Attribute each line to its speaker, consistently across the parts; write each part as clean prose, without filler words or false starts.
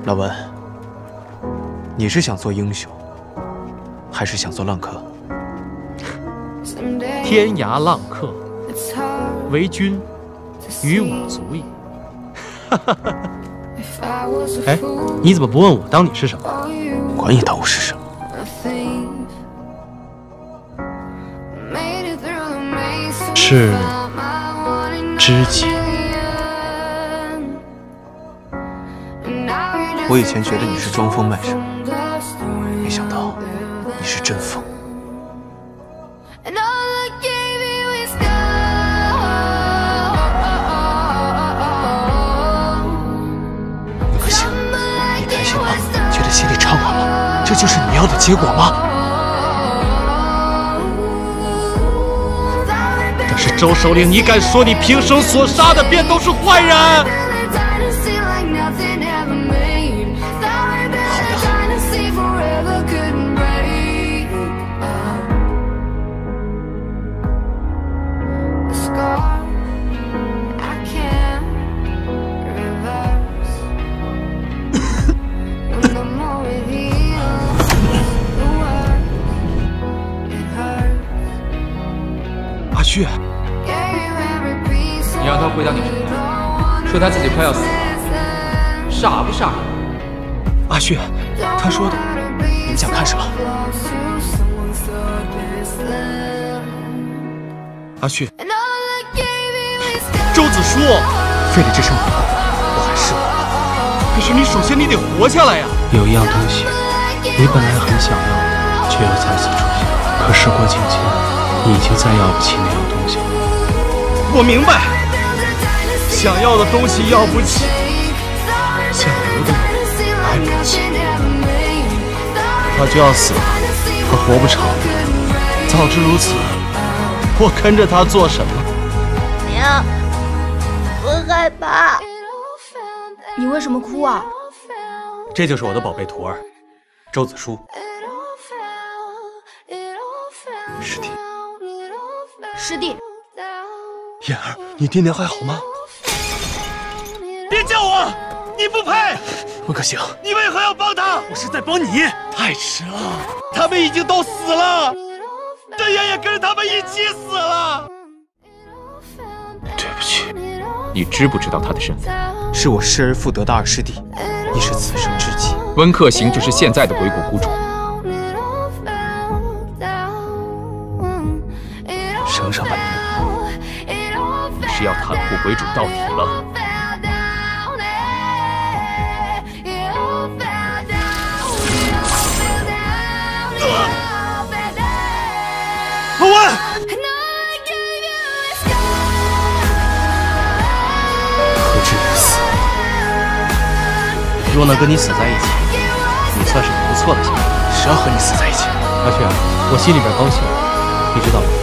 Speaker 1: 老文，你是想做英雄，还是想做浪客？
Speaker 2: 天涯浪客，为君与我足矣。哈哈哈！哎，你怎么不问我当你是什么？
Speaker 1: 管你当我是什么。
Speaker 2: 是知己。
Speaker 1: 我以前觉得你是装疯卖傻，没想到你是真疯。可惜，你开心了，觉得心里畅快了，这就是你要的结果吗？
Speaker 2: 但是周首领，你敢说你平生所杀的便都是坏人？
Speaker 1: 去！
Speaker 3: 你让他回答你什么？说他自己快要死了，傻不傻？
Speaker 1: 阿旭，他说的，你们想看什么？阿旭，
Speaker 2: 周子舒，
Speaker 1: 费了这身苦功，我还是我。
Speaker 2: 可是你首先你得活下来呀！
Speaker 4: 有一样东西，你本来很想要的，却又再次出现。可时过境迁。你已经再要不起那样东西了。
Speaker 2: 我明白，想要的东西要不起，想留的人来不及。他就要死了，他活不长。早知如此，我跟着他做什么？
Speaker 5: 娘，我害怕。
Speaker 6: 你为什么哭啊？
Speaker 1: 这就是我的宝贝徒儿，周子舒。师弟。
Speaker 6: 师弟，
Speaker 1: 燕儿，你爹娘还好吗？
Speaker 2: 别叫我，你不配！
Speaker 1: 温可行，
Speaker 2: 你为何要帮他？
Speaker 1: 我是在帮你。太迟了，
Speaker 2: 他们已经都死了，这爷也跟着他们一起死了。
Speaker 1: 对不起，
Speaker 3: 你知不知道他的身份？
Speaker 1: 是我失而复得的二师弟，你是此生知己。
Speaker 3: 温客行就是现在的鬼谷谷主。
Speaker 1: 升上半年，
Speaker 3: 是要袒护鬼主到底了。
Speaker 2: 老文，
Speaker 1: 何至于死？
Speaker 4: 若能跟你死在一起，你算是不错的幸福。
Speaker 1: 谁要和你死在一起？
Speaker 4: 阿旭，我心里边高兴，你知道吗？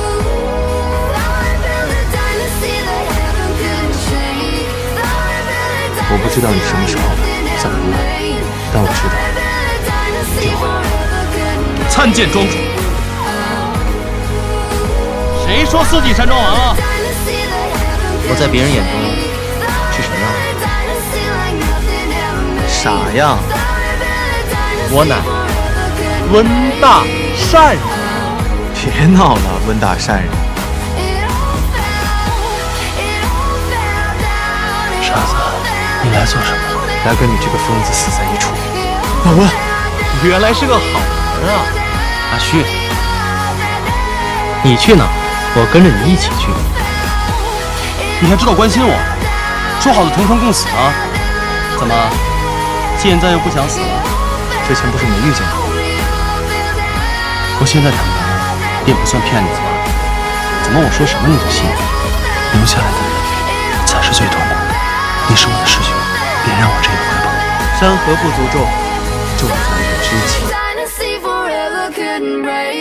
Speaker 1: 我不知道你什么时候怎么了，但我知道一定会。
Speaker 2: 参见庄主。谁说自己山庄王了？
Speaker 4: 我在别人眼中是什么样？
Speaker 1: 傻样。
Speaker 4: 我乃温大善人。
Speaker 1: 别闹了，温大善人。
Speaker 4: 傻子。你来做什么？
Speaker 1: 来跟你这个疯子死在一处。老温，
Speaker 2: 原来是个好人啊！
Speaker 4: 阿旭，你去哪？我跟着你一起去。
Speaker 2: 你还知道关心我？说好的同生共死呢？怎么，现在又不想死了？
Speaker 1: 之前不是没遇见过？
Speaker 4: 我现在坦白，便不算骗你了。怎么我说什么你就信？留下来的人才是最痛苦。你是我的师兄，别让我这样回报。
Speaker 1: 山河不足重，重在有知己。